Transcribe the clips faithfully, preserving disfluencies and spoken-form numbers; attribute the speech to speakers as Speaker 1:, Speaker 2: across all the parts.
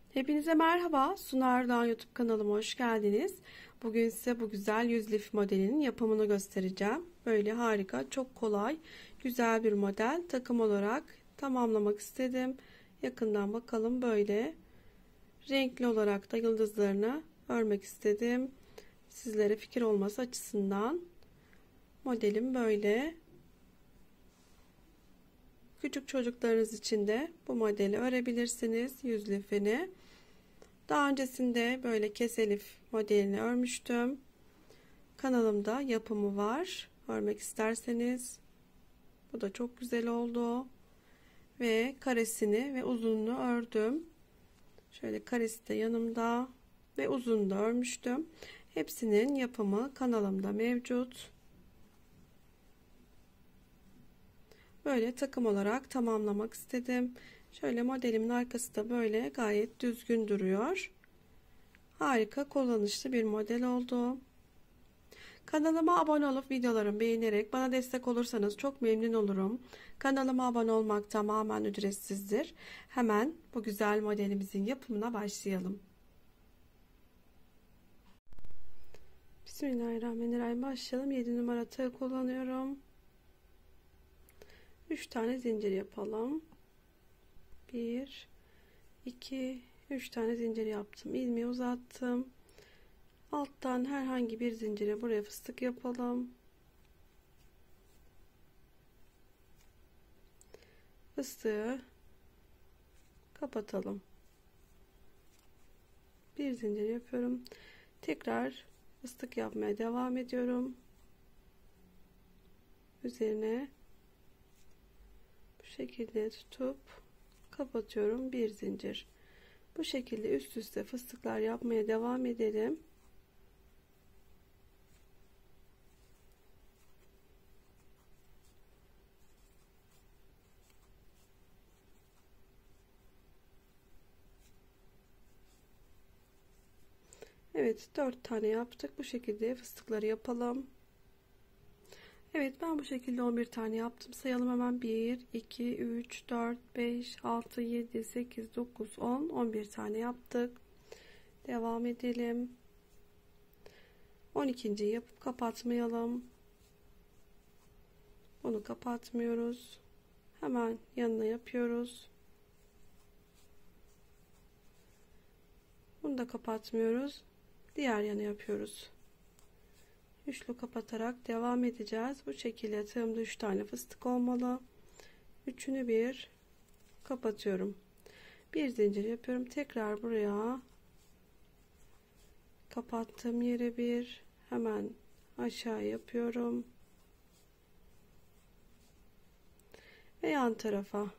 Speaker 1: Hepinize merhaba. Sunar Doğan YouTube kanalıma hoş geldiniz. Bugün size bu güzel yüz lif modelinin yapımını göstereceğim. Böyle harika, çok kolay, güzel bir model. Takım olarak tamamlamak istedim. Yakından bakalım, böyle renkli olarak da yıldızlarını örmek istedim. Sizlere fikir olması açısından modelim böyle. Küçük çocuklarınız için de bu modeli örebilirsiniz, yüz lifini. Daha öncesinde böyle keselif modelini örmüştüm. Kanalımda yapımı var. Örmek isterseniz. Bu da çok güzel oldu. Ve karesini ve uzunluğunu ördüm. Şöyle karesi de yanımda. Ve uzunluğunu da örmüştüm. Hepsinin yapımı kanalımda mevcut. Böyle takım olarak tamamlamak istedim. Şöyle modelimin arkası da böyle gayet düzgün duruyor. Harika, kullanışlı bir model oldu. Kanalıma abone olup videolarımı beğenerek bana destek olursanız çok memnun olurum. Kanalıma abone olmak tamamen ücretsizdir. Hemen bu güzel modelimizin yapımına başlayalım. Bismillahirrahmanirrahim. Başlayalım. yedi numara tığ kullanıyorum. üç tane zincir yapalım. bir iki üç tane zincir yaptım. İlmeği uzattım. Alttan herhangi bir zincire buraya fıstık yapalım. Fıstığı kapatalım. Bir zincir yapıyorum. Tekrar fıstık yapmaya devam ediyorum. Üzerine bu şekilde tutup kapatıyorum. Bir zincir. Bu şekilde üst üste fıstıklar yapmaya devam edelim. Evet, dört tane yaptık. Bu şekilde fıstıkları yapalım. Evet, ben bu şekilde on bir tane yaptım. Sayalım hemen. bir iki üç dört beş altı yedi sekiz dokuz on on bir tane yaptık. Devam edelim. on ikinci yapıp kapatmayalım. Bunu kapatmıyoruz. Hemen yanına yapıyoruz. Bunu da kapatmıyoruz. Diğer yana yapıyoruz. Üçlü kapatarak devam edeceğiz. Bu şekilde tığımda üç tane fıstık olmalı. Üçünü bir kapatıyorum. Bir zincir yapıyorum. Tekrar buraya kapattığım yere bir, hemen aşağı yapıyorum. Ve yan tarafa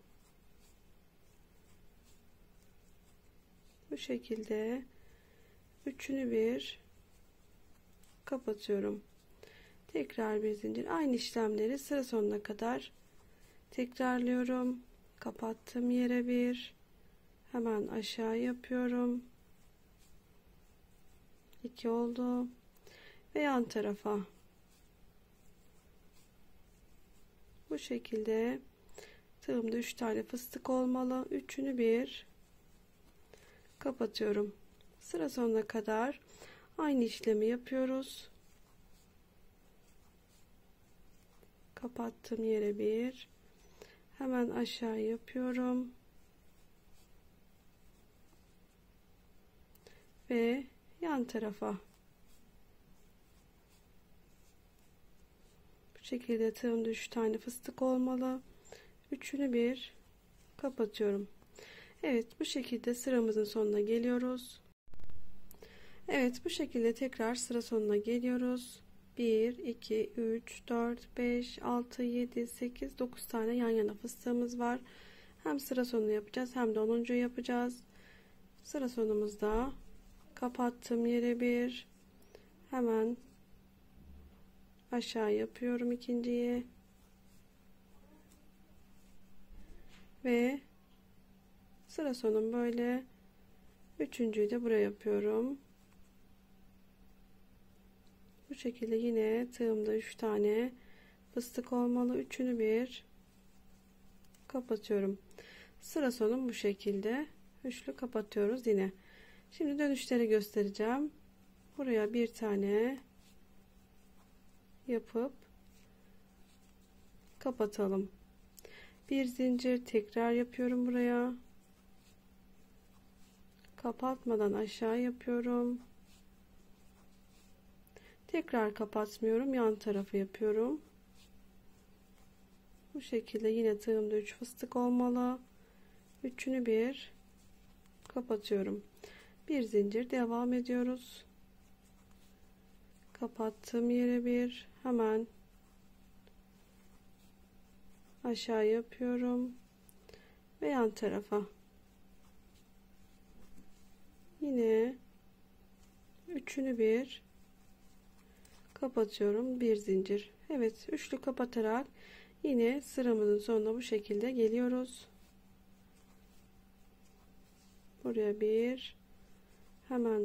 Speaker 1: bu şekilde üçünü bir kapatıyorum. Tekrar bir zincir. Aynı işlemleri sıra sonuna kadar tekrarlıyorum. Kapattığım yere bir, hemen aşağı yapıyorum. iki oldu. Ve yan tarafa bu şekilde tığımda üç tane fıstık olmalı. Üçünü bir kapatıyorum. Sıra sonuna kadar aynı işlemi yapıyoruz. Kapattığım yere bir, hemen aşağı yapıyorum ve yan tarafa bu şekilde tığımda üç tane fıstık olmalı. Üçünü bir kapatıyorum. Evet, bu şekilde sıramızın sonuna geliyoruz. Evet, bu şekilde tekrar sıra sonuna geliyoruz. bir iki üç dört beş altı yedi sekiz dokuz tane yan yana fıstığımız var. Hem sıra sonunu yapacağız hem de onuncuyu yapacağız. Sıra sonumuzda kapattığım yere bir, hemen aşağı yapıyorum ikinciyi ve sıra sonum böyle. Üçüncüyü de buraya yapıyorum. Bu şekilde yine tığımda üç tane fıstık olmalı. Üçünü bir kapatıyorum. Sıra sonum bu şekilde. üçlü kapatıyoruz yine. Şimdi dönüşleri göstereceğim. Buraya bir tane yapıp kapatalım. Bir zincir tekrar yapıyorum buraya. Kapatmadan aşağı yapıyorum. Tekrar kapatmıyorum. Yan tarafı yapıyorum. Bu şekilde yine tığımda üç fıstık olmalı. Üçünü bir kapatıyorum. Bir zincir devam ediyoruz. Kapattığım yere bir hemen aşağı yapıyorum ve yan tarafa yine üçünü bir kapatıyorum. Bir zincir. Evet, üçlü kapatarak yine sıramızın sonuna bu şekilde geliyoruz. Buraya bir hemen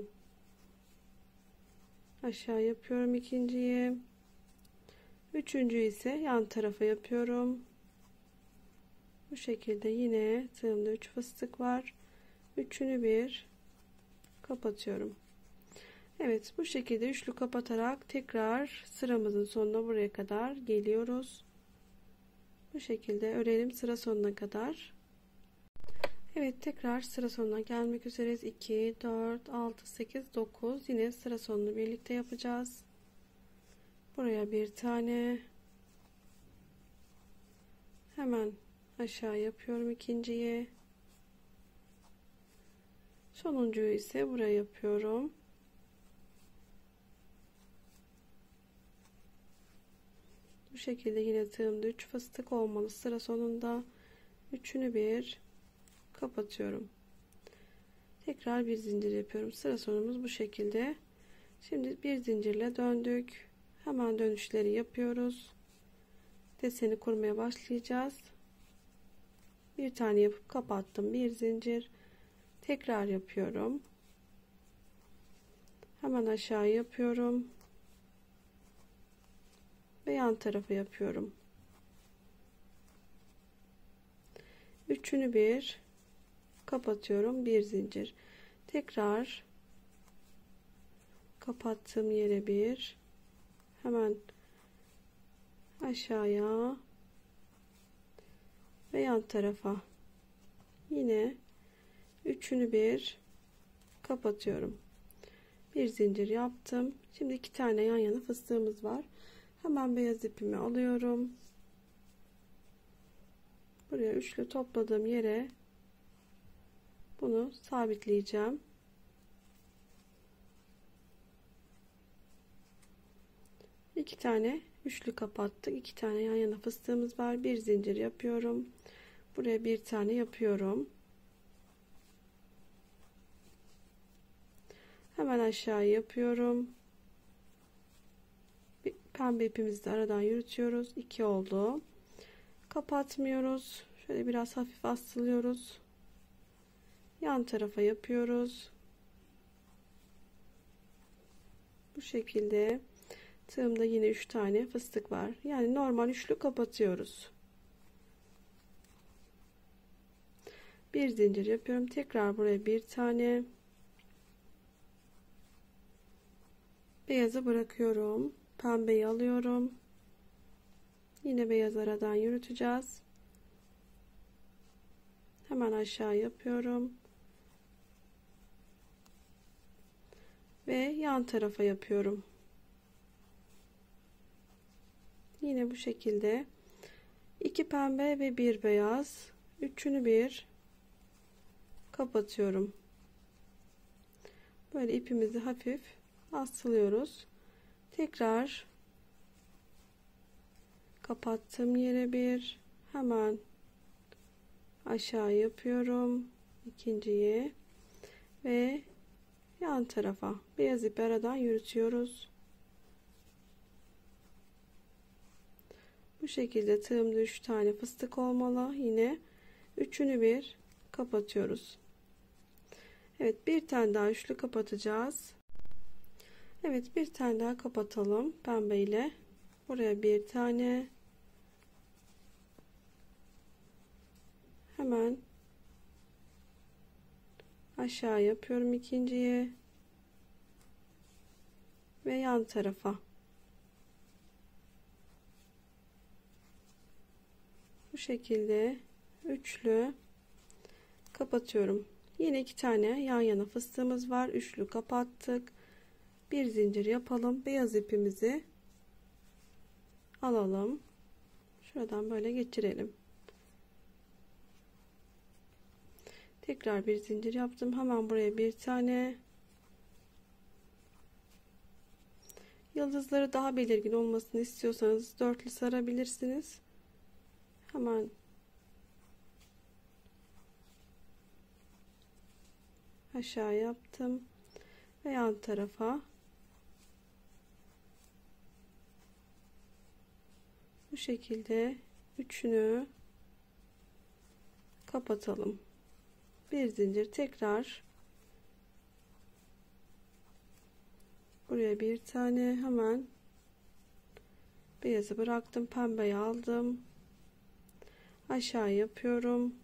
Speaker 1: aşağı yapıyorum ikinciyi. Üçüncü ise yan tarafa yapıyorum. Bu şekilde yine tığımda üç fıstık var. Üçünü bir kapatıyorum. Evet, bu şekilde üçlü kapatarak tekrar sıramızın sonuna buraya kadar geliyoruz. Bu şekilde örelim sıra sonuna kadar. Evet, tekrar sıra sonuna gelmek üzereyiz. iki, dört, altı, sekiz, dokuz. Yine sıra sonunu birlikte yapacağız. Buraya bir tane. Hemen aşağı yapıyorum ikinciyi. Sonuncuyu ise buraya yapıyorum. Bu şekilde yine tığımda üç fıstık olmalı sıra sonunda. Üçünü bir kapatıyorum. Tekrar bir zincir yapıyorum. Sıra sonumuz bu şekilde. Şimdi bir zincirle döndük. Hemen dönüşleri yapıyoruz. Deseni kurmaya başlayacağız. Bir tane yapıp kapattım. Bir zincir. Tekrar yapıyorum. Hemen aşağı yapıyorum. Ve yan tarafa yapıyorum. Üçünü bir kapatıyorum. Bir zincir. Tekrar kapattığım yere bir hemen aşağıya ve yan tarafa yine üçünü bir kapatıyorum. Bir zincir yaptım. Şimdi iki tane yan yana fıstığımız var. Hemen beyaz ipimi alıyorum. Buraya üçlü topladığım yere bunu sabitleyeceğim. İki tane üçlü kapattık. İki tane yan yana fıstığımız var. Bir zincir yapıyorum. Buraya bir tane yapıyorum. Hemen aşağı yapıyorum. Bir pembe ipimizi de aradan yürütüyoruz. İki oldu. Kapatmıyoruz. Şöyle biraz hafif astılıyoruz. Yan tarafa yapıyoruz. Bu şekilde tığımda yine üç tane fıstık var. Yani normal üçlü kapatıyoruz. Bir zincir yapıyorum. Tekrar buraya bir tane. Beyazı bırakıyorum. Pembeyi alıyorum. Yine beyaz aradan yürüteceğiz. Hemen aşağı yapıyorum. Ve yan tarafa yapıyorum. Yine bu şekilde iki pembe ve bir beyaz. Üçünü bir kapatıyorum. Böyle ipimizi hafif asılıyoruz. Tekrar kapattığım yere bir hemen aşağı yapıyorum. İkinciyi ve yan tarafa beyaz ipi aradan yürütüyoruz. Bu şekilde tığımda üç tane fıstık olmalı. Yine üçünü bir kapatıyoruz. Evet, bir tane daha üçlü kapatacağız. Evet, bir tane daha kapatalım pembe ile. Buraya bir tane hemen aşağı yapıyorum ikinciyi ve yan tarafa. Bu şekilde üçlü kapatıyorum. Yine iki tane yan yana fıstığımız var. Üçlü kapattık. Bir zincir yapalım. Beyaz ipimizi alalım. Şuradan böyle geçirelim. Tekrar bir zincir yaptım. Hemen buraya bir tane. Yıldızları daha belirgin olmasını istiyorsanız dörtlü sarabilirsiniz. Hemen aşağı yaptım ve yan tarafa bu şekilde üçünü kapatalım. Bir zincir, tekrar buraya bir tane, hemen beyazı bıraktım, pembeyi aldım, aşağı yapıyorum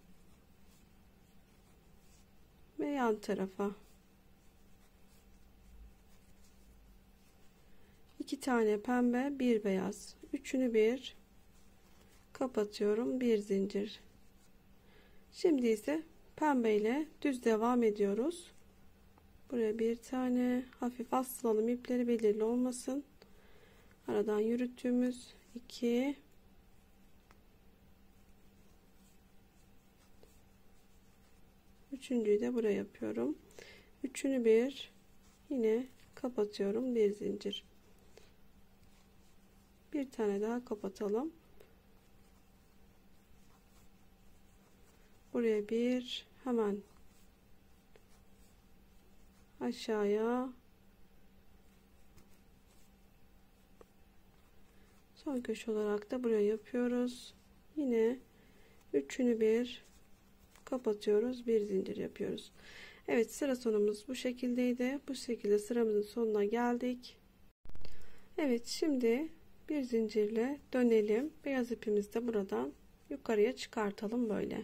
Speaker 1: ve yan tarafa iki tane pembe, bir beyaz, üçünü bir kapatıyorum, bir zincir. Şimdi ise pembe ile düz devam ediyoruz. Buraya bir tane, hafif asılalım, ipleri belirli olmasın. Aradan yürüttüğümüz iki, üçüncüyü de buraya yapıyorum. Üçünü bir yine kapatıyorum, bir zincir. Bir tane daha kapatalım. Buraya bir, hemen aşağıya, son köşe olarak da buraya yapıyoruz. Yine üçünü bir kapatıyoruz, bir zincir yapıyoruz. Evet, sıra sonumuz bu şekildeydi. Bu şekilde sıramızın sonuna geldik. Evet, şimdi bir zincirle dönelim. Beyaz ipimizi de buradan yukarıya çıkartalım böyle.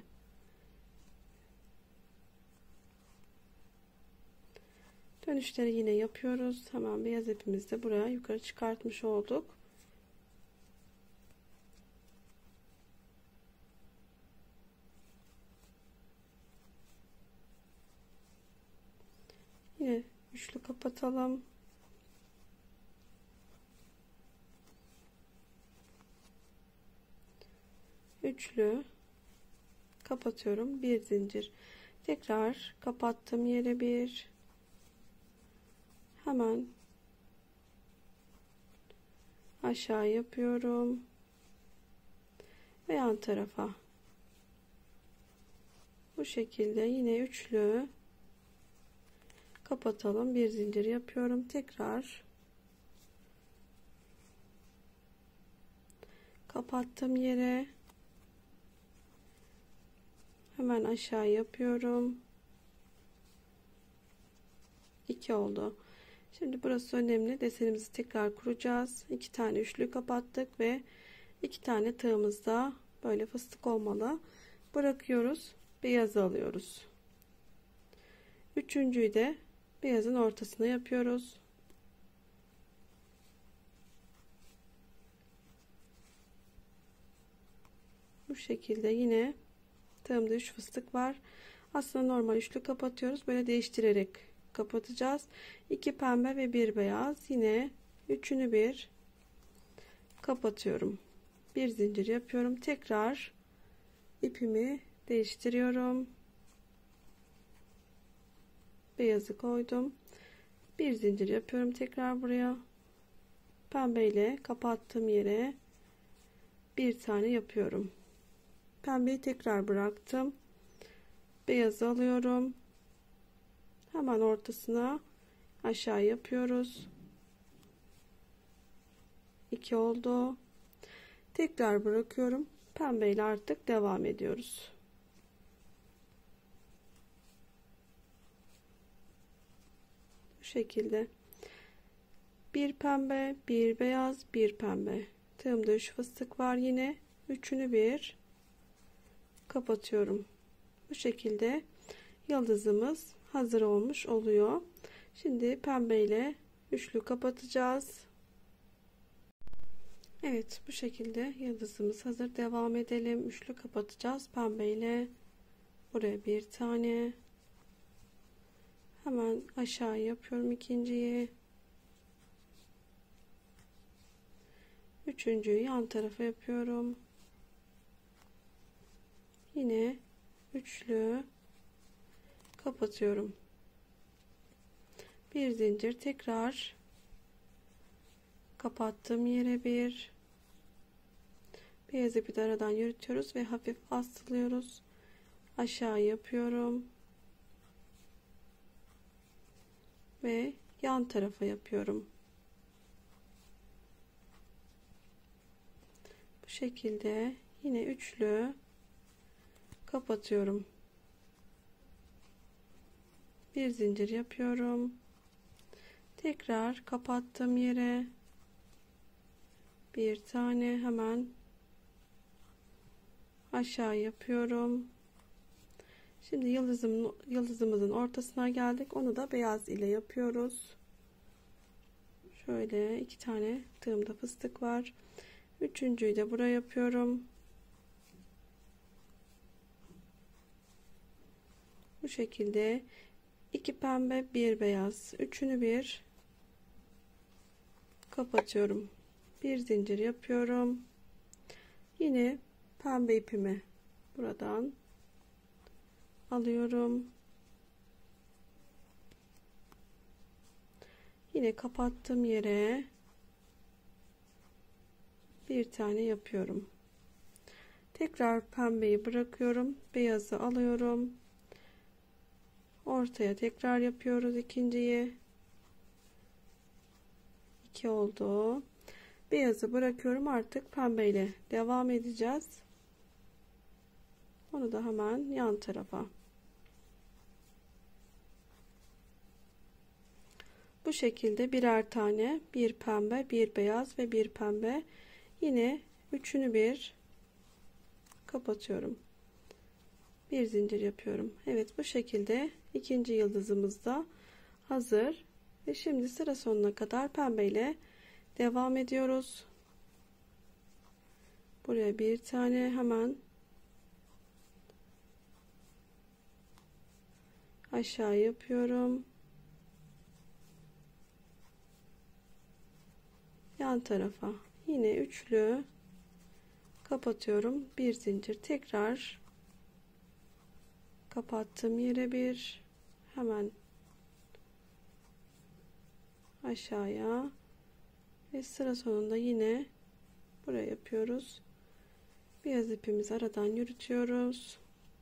Speaker 1: Dönüşleri yine yapıyoruz. Hemen beyaz ipimizi de buraya yukarı çıkartmış olduk. Yine üçlü kapatalım. Üçlü kapatıyorum, bir zincir. Tekrar kapattım yere bir, hemen aşağı yapıyorum ve yan tarafa bu şekilde yine üçlü kapatalım, bir zincir yapıyorum, tekrar kapattım yere, hemen aşağı yapıyorum, iki oldu. Şimdi burası önemli, desenimizi tekrar kuracağız. İki tane üçlü kapattık ve iki tane tığımızda böyle fıstık olmalı bırakıyoruz, beyazı alıyoruz. Üçüncüyü de beyazın ortasına yapıyoruz. Bu şekilde yine tığımda üç fıstık var. Aslında normal üçlü kapatıyoruz, böyle değiştirerek kapatacağız. iki pembe ve bir beyaz, yine üçünü bir kapatıyorum, bir zincir yapıyorum, tekrar ipimi değiştiriyorum, beyazı koydum, bir zincir yapıyorum, tekrar buraya pembe ile kapattığım yere bir tane yapıyorum, pembeyi tekrar bıraktım, beyazı alıyorum, hemen ortasına aşağı yapıyoruz, iki oldu, tekrar bırakıyorum, pembe ile artık devam ediyoruz. Bu şekilde bir pembe, bir beyaz, bir pembe, tığımda üç fıstık var, yine üçünü bir kapatıyorum. Bu şekilde yıldızımız hazır olmuş oluyor. Şimdi pembeyle üçlü kapatacağız. Evet, bu şekilde yıldızımız hazır. Devam edelim. Üçlü kapatacağız pembeyle. Buraya bir tane. Hemen aşağı yapıyorum ikinciyi. Üçüncüyü yan tarafa yapıyorum. Yine üçlü kapatıyorum. Bir zincir, tekrar kapattığım yere bir beyaz ipi de aradan yürütüyoruz ve hafif bastırıyoruz. Aşağı yapıyorum ve yan tarafa yapıyorum. Bu şekilde yine üçlü kapatıyorum. Bir zincir yapıyorum. Tekrar kapattığım yere bir tane, hemen aşağı yapıyorum. Şimdi yıldızım, yıldızımızın ortasına geldik. Onu da beyaz ile yapıyoruz. Şöyle iki tane tığımda fıstık var. Üçüncüyü de buraya yapıyorum. Bu şekilde iki pembe, bir beyaz. Üçünü bir kapatıyorum. Bir zincir yapıyorum. Yine pembe ipimi buradan alıyorum. Yine kapattığım yere bir tane yapıyorum. Tekrar pembeyi bırakıyorum. Beyazı alıyorum. Ortaya tekrar yapıyoruz ikinciyi. iki oldu. Beyazı bırakıyorum. Artık pembeyle devam edeceğiz. Onu da hemen yan tarafa. Bu şekilde birer tane, bir pembe, bir beyaz ve bir pembe. Yine üçünü bir kapatıyorum. Bir zincir yapıyorum. Evet, bu şekilde ikinci yıldızımız da hazır. Ve şimdi sıra sonuna kadar pembeyle devam ediyoruz. Buraya bir tane, hemen aşağı yapıyorum. Yan tarafa yine üçlü kapatıyorum. Bir zincir, tekrar kapattığım yere bir, hemen aşağıya ve sıra sonunda yine buraya yapıyoruz. Beyaz ipimizi aradan yürütüyoruz.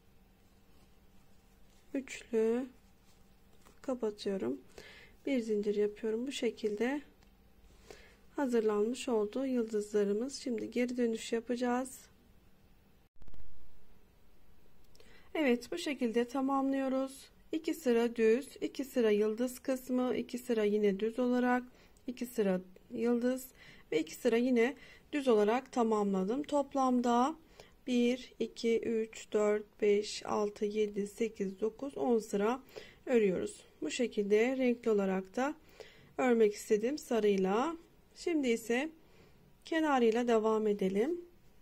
Speaker 1: Üçlü kapatıyorum. Bir zincir yapıyorum. Bu şekilde hazırlanmış oldu yıldızlarımız. Şimdi geri dönüş yapacağız. Evet, bu şekilde tamamlıyoruz. iki sıra düz, iki sıra yıldız kısmı, iki sıra yine düz olarak, iki sıra yıldız ve iki sıra yine düz olarak tamamladım. Toplamda bir, iki, üç, dört, beş, altı, yedi, sekiz, dokuz, on sıra örüyoruz. Bu şekilde renkli olarak da örmek istedim sarıyla. Şimdi ise kenarıyla devam edelim.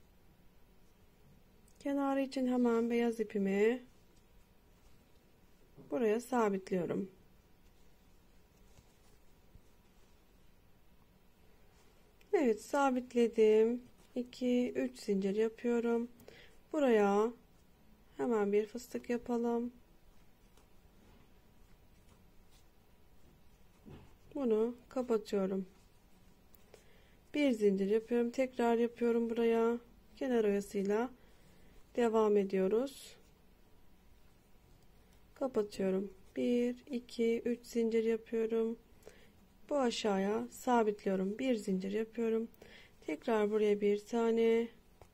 Speaker 1: Kenarı için hemen beyaz ipimi buraya sabitliyorum. Evet, sabitledim. iki üç zincir yapıyorum. Buraya hemen bir fıstık yapalım. Bunu kapatıyorum. Bir zincir yapıyorum. Tekrar yapıyorum buraya. Kenar oyasıyla devam ediyoruz. Kapatıyorum. bir iki üç zincir yapıyorum. Bu aşağıya sabitliyorum. Bir zincir yapıyorum. Tekrar buraya bir tane.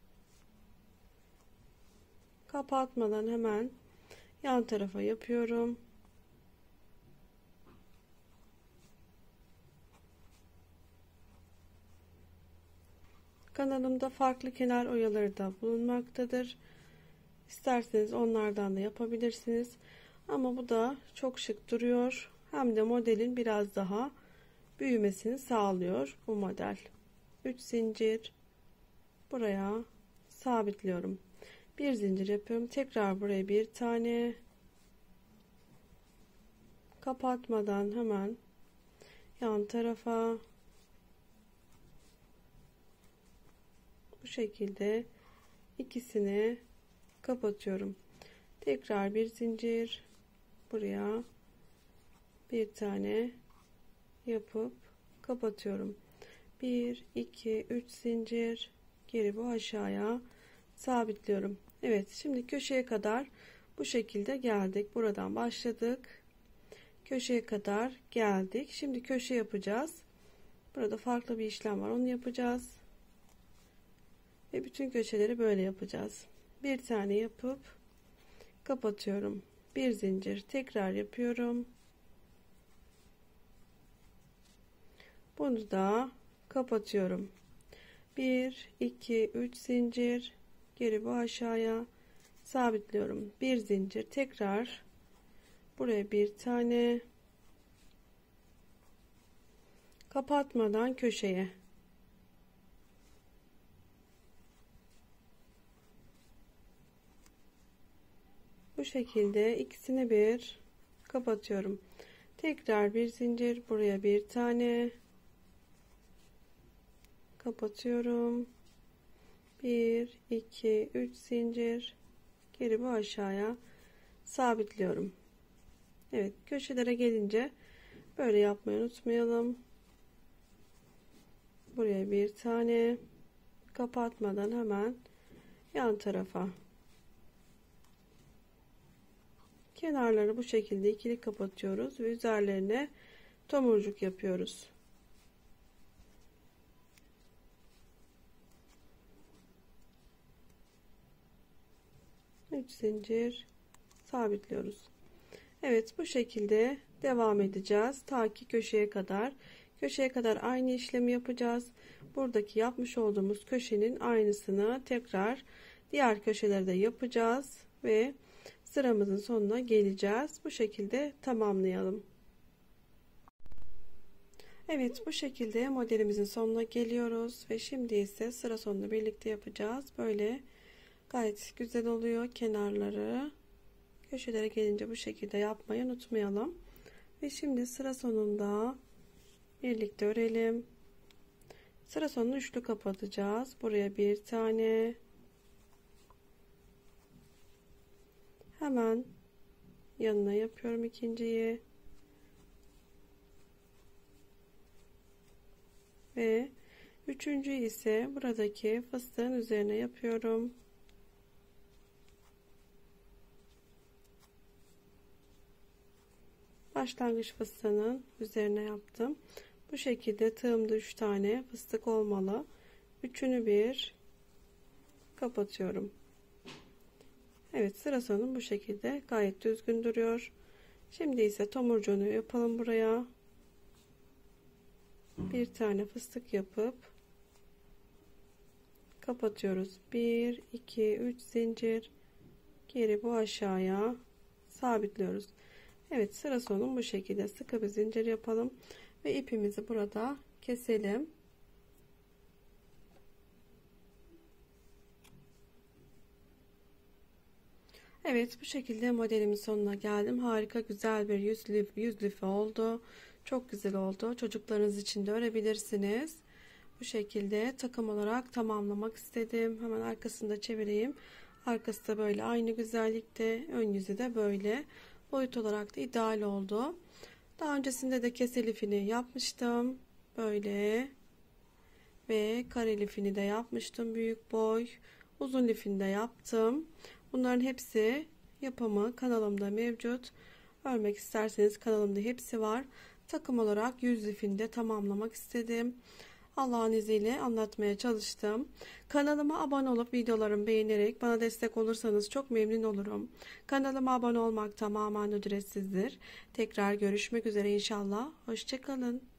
Speaker 1: Kapatmadan hemen yan tarafa yapıyorum. Kanalımda farklı kenar oyaları da bulunmaktadır. İsterseniz onlardan da yapabilirsiniz. Ama bu da çok şık duruyor. Hem de modelin biraz daha büyümesini sağlıyor bu model. üç zincir buraya sabitliyorum. Bir zincir yapıyorum. Tekrar buraya bir tane kapatmadan hemen yan tarafa bu şekilde ikisini kapatıyorum. Tekrar bir zincir buraya bir tane yapıp kapatıyorum. bir iki üç zincir geri bu aşağıya sabitliyorum. Evet, şimdi köşeye kadar bu şekilde geldik. Buradan başladık. Köşeye kadar geldik. Şimdi köşe yapacağız. Burada farklı bir işlem var. Onu yapacağız. Ve bütün köşeleri böyle yapacağız. Bir tane yapıp kapatıyorum. Bir zincir tekrar yapıyorum. Bunu da kapatıyorum. bir iki üç zincir geri bu aşağıya sabitliyorum. Bir zincir tekrar buraya bir tane kapatmadan köşeye bu şekilde ikisini bir kapatıyorum. Tekrar bir zincir buraya bir tane kapatıyorum. bir iki üç zincir geri bu aşağıya sabitliyorum. Evet, köşelere gelince böyle yapmayı unutmayalım. Buraya bir tane kapatmadan hemen yan tarafa kenarları bu şekilde ikili kapatıyoruz ve üzerlerine tomurcuk yapıyoruz. üç zincir sabitliyoruz. Evet, bu şekilde devam edeceğiz ta ki köşeye kadar. Köşeye kadar aynı işlemi yapacağız. Buradaki yapmış olduğumuz köşenin aynısını tekrar diğer köşelerde yapacağız ve sıramızın sonuna geleceğiz. Bu şekilde tamamlayalım. Evet, bu şekilde modelimizin sonuna geliyoruz ve şimdi ise sıra sonunu birlikte yapacağız. Böyle gayet güzel oluyor. Kenarları köşelere gelince bu şekilde yapmayı unutmayalım. Ve şimdi sıra sonunda birlikte örelim. Sıra sonunu üçlü kapatacağız. Buraya bir tane, hemen yanına yapıyorum ikinciyi ve üçüncüyü ise buradaki fıstığın üzerine yapıyorum. Başlangıç fıstığının üzerine yaptım. Bu şekilde tığımda üç tane fıstık olmalı. Üçünü bir kapatıyorum. Evet, sıra sonu bu şekilde gayet düzgün duruyor. Şimdi ise tomurcuğunu yapalım buraya. Bir tane fıstık yapıp kapatıyoruz. bir iki üç zincir geri bu aşağıya sabitliyoruz. Evet, sıra sonu bu şekilde sıkı bir zincir yapalım ve ipimizi burada keselim. Evet, bu şekilde modelimin sonuna geldim. Harika güzel bir yüz lif, yüz lifi oldu. Çok güzel oldu. Çocuklarınız için de örebilirsiniz. Bu şekilde takım olarak tamamlamak istedim. Hemen arkasını da çevireyim. Arkası da böyle aynı güzellikte. Ön yüzü de böyle. Boyut olarak da ideal oldu. Daha öncesinde de kese lifini yapmıştım. Böyle. Ve kare lifini de yapmıştım. Büyük boy. Uzun lifini de yaptım. Bunların hepsi yapımı kanalımda mevcut. Örmek isterseniz kanalımda hepsi var. Takım olarak yüz lifini de tamamlamak istedim. Allah'ın izniyle anlatmaya çalıştım. Kanalıma abone olup videolarımı beğenerek bana destek olursanız çok memnun olurum. Kanalıma abone olmak tamamen ücretsizdir. Tekrar görüşmek üzere inşallah. Hoşça kalın.